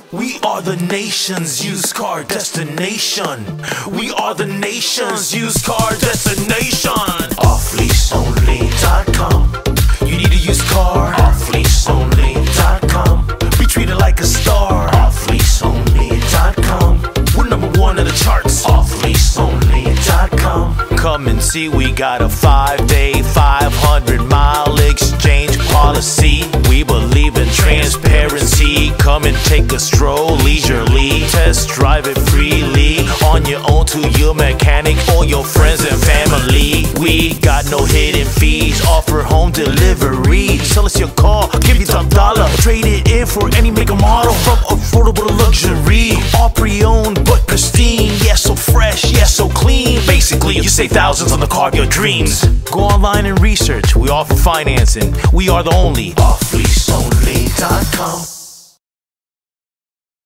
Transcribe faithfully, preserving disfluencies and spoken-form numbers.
We are the nation's used car destination. We are the nation's used car destination. off lease only dot com. You need a used car? off lease only dot com. Be treated like a star. off lease only dot com. We're number one in the charts. off lease only dot com. Come and see, we got a five-day, five hundred mile exchange policy. We believe in transparency. Come and take a stroll leisurely. Test drive it freely on your own to your mechanic or your friends and family. We got no hidden fees. Offer home delivery. Sell us your car, give you top dollar. Trade it in for any make or model. From affordable to luxury. All pre-owned but pristine. Yes, so fresh, yes, so clean. Basically, you save thousands on the car of your dreams. Go online and research. We offer financing. We are the only off lease only dot com.